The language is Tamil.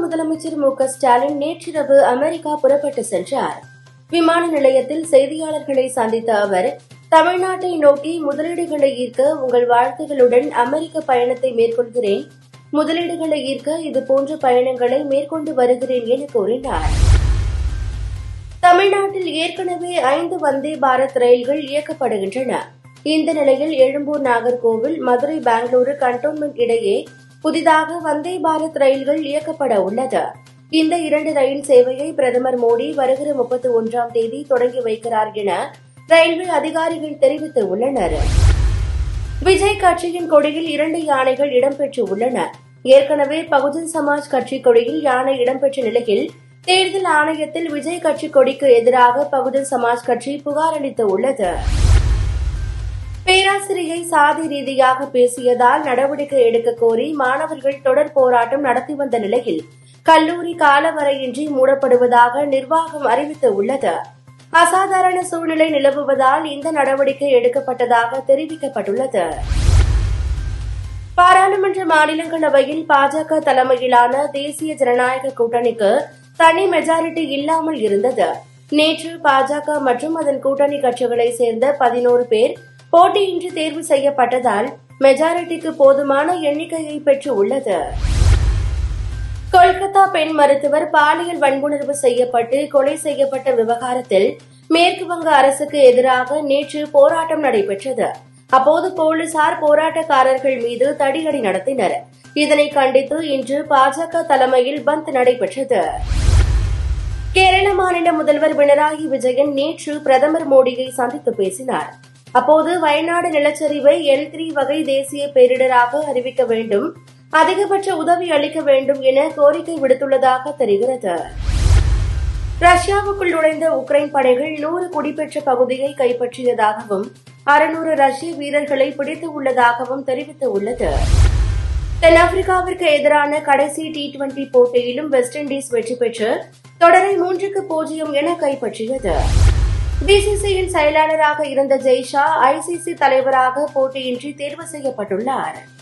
முதலமைச்சர் மு.க.ஸ்டாலின் நேற்றிரவு அமெரிக்கா புறப்பட்டு சென்றார். விமான நிலையத்தில் செய்தியாளர்களை சந்தித்த அவர், தமிழ்நாட்டை நோக்கி முதலீடுகளை ஈர்க்க உங்கள் வாழ்த்துகளுடன் அமெரிக்க பயணத்தை மேற்கொள்கிறேன். முதலீடுகளை ஈர்க்க இதுபோன்ற பயணங்களை மேற்கொண்டு வருகிறேன் என கூறினார். தமிழ்நாட்டில் ஏற்கனவே 5 வந்தே பாரத் ரயில்கள் இயக்கப்படுகின்றன. இந்த நிலையில் எழும்பூர் நாகர்கோவில், மதுரை பெங்களூரு கண்டோன்மெண்ட் இடையே புதிதாக வந்தே பாரத் ரயில்கள் இயக்கப்பட உள்ளது. இந்த 2 ரயில் சேவையை பிரதமர் மோடி வருகிற 31ஆம் தேதி தொடங்கி வைக்கிறார் என ரயில்வே அதிகாரிகள் தெரிவித்துள்ளனர். விஜய் கட்சியின் கொடியில் 2 யானைகள் இடம்பெற்றுள்ளன. ஏற்கனவே பகுஜன் சமாஜ் கட்சி கொடியில் யானை இடம்பெற்ற நிலையில் தேர்தல் ஆணையத்தில் விஜய் கட்சி கொடிக்கு எதிராக பகுஜன் சமாஜ் கட்சி புகார் அளித்துள்ளது. பேராசிரியை சாதி ரீதியாக பேசியதால் நடவடிக்கை எடுக்க கோரி மாணவர்கள் தொடர் போராட்டம் நடத்தி வந்த நிலையில் கல்லூரி காலவரையின்றி மூடப்படுவதாக நிர்வாகம் அறிவித்துள்ளது. அசாதாரண சூழ்நிலை நிலவுவதால் இந்த நடவடிக்கை எடுக்கப்பட்டதாக தெரிவிக்கப்பட்டுள்ளது. பாராளுமன்ற மாநிலங்களவையில் பாஜக தலைமையிலான தேசிய ஜனநாயக கூட்டணிக்கு தனி மெஜாரிட்டி இல்லாமல் இருந்தது. நேற்று பாஜக மற்றும் அதன் கூட்டணி கட்சிகளைச் சேர்ந்த 11 பேர் போட்டியின்றி தேர்வு செய்யப்பட்டதால் மெஜாரிட்டிக்கு போதுமான எண்ணிக்கையை பெற்றுள்ளது. கொல்கத்தா பெண் மருத்துவர் பாலியல் வன்புணர்வு செய்யப்பட்டு கொலை செய்யப்பட்ட விவகாரத்தில் மேற்குவங்க அரசுக்கு எதிராக நேற்று போராட்டம் நடைபெற்றது. அப்போது போலீசார் போராட்டக்காரர்கள் மீது தடியடி நடத்தினர். இதனை கண்டித்து இன்று பாஜக தலைமையில் பந்த் நடைபெற்றது. கேரள மாநில முதல்வர் பினராயி விஜயன் நேற்று பிரதமர் மோடியை சந்தித்து பேசினார். அப்போது வயநாடு நிலச்சரிவை L3 வகை தேசிய பேரிடராக அறிவிக்க வேண்டும், அதிகபட்ச உதவி அளிக்க வேண்டும் என கோரிக்கை விடுத்துள்ளதாக தெரிகிறது. ரஷ்யாவுக்குள் நுழைந்த உக்ரைன் படைகள் 100 குடிபெற்ற பகுதியை கைப்பற்றியதாகவும் 600 ரஷ்ய வீரர்களை பிடித்து உள்ளதாகவும் தெரிவித்துள்ளது. தென்னாப்பிரிக்காவிற்கு எதிரான கடைசி T20 போட்டியிலும் வெஸ்ட் இண்டீஸ் வெற்றி பெற்று தொடரை 3-0 என கைப்பற்றியது. பிசிசியின் செயலாளராக இருந்த ஜெய்ஷா ICC தலைவராக போட்டியின்றி தேர்வு செய்யப்பட்டுள்ளார்.